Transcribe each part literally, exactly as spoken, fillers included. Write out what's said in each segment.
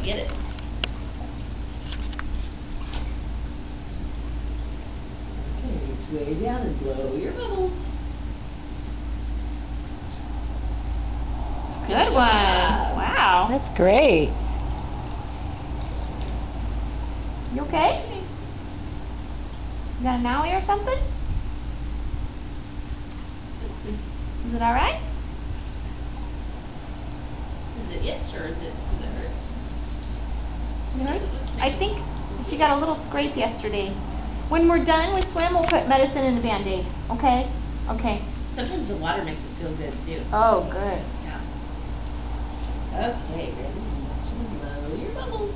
get it. Okay, reach way down and blow your bubbles. Good one. Wow. That's great. You okay? You got an owie or something? Is it alright? Is it itch or is it, does it hurt? It hurts? I think she got a little scrape yesterday. When we're done with swim, we'll put medicine in the Band-Aid. Okay? Okay. Sometimes the water makes it feel good too. Oh, good. Yeah. Okay, ready? Reach and blow your bubbles.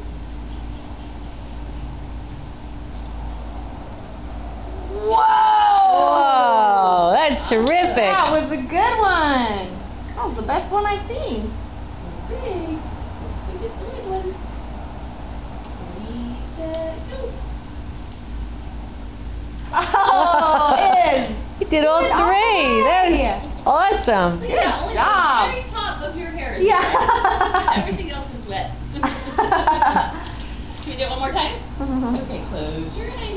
Whoa! That's terrific. That was a good one. That was the best one I've seen. Okay. Let's go get the red one. Ready, set, go. Oh, it is. You did all Good three. That eye. was awesome. Look Good at that, only job. the very top of your hair is Yeah. wet. Everything else is wet. Can we do it one more time? Okay, close your eyes.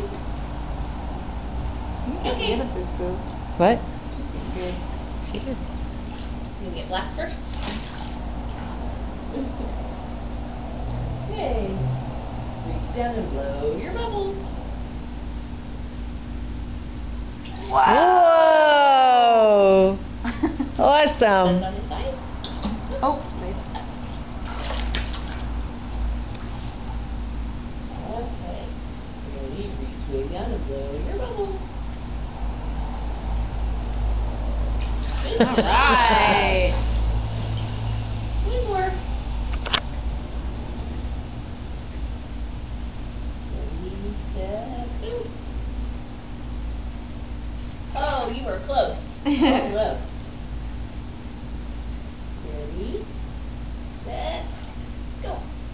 Okay. What? Good. She did. You gonna get black first? Okay. Reach down and blow your bubbles. Whoa! Awesome. Stand on the side. Oh, wait. Okay. Ready? Reach way down and blow your bubbles. Good job. Right. One more. Ready, set, go. Oh, you were close. Almost. Ready, set, go.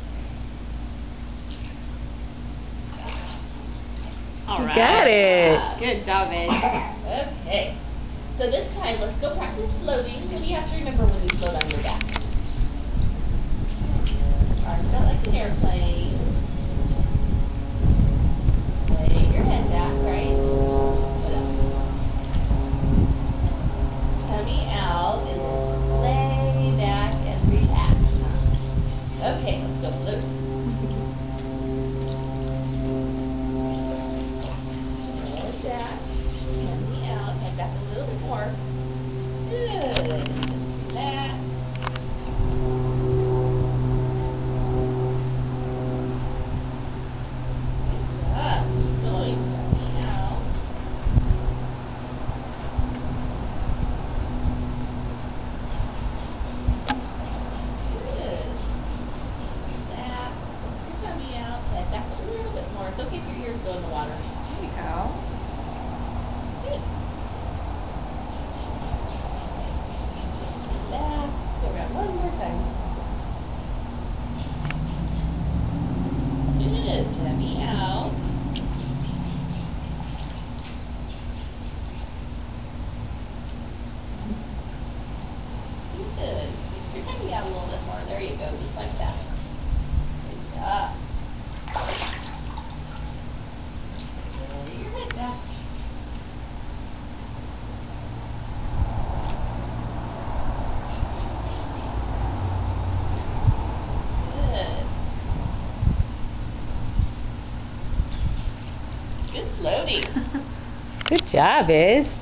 All You right. got it. Good job, Ed. Okay. So this time, let's go practice floating. What do you have to remember when you float on your back? Arms out like an airplane. Lay your head back, right? What else? Tummy out, and then just lay back and relax. Okay, let's go float. Head back, tummy out, head back a little bit more. Good. Just relax. Good job. Keep going. Tummy out. Good. Relax. Your tummy out. Head back a little bit more. It's okay if your ears go in the water. There you go. Good. Relax. Go around one more time. Good. Tummy out. Good. Stick your tummy out a little bit more. There you go. Just like that. Good job. Lay your head back. Good. Good floating. Good job, Iz.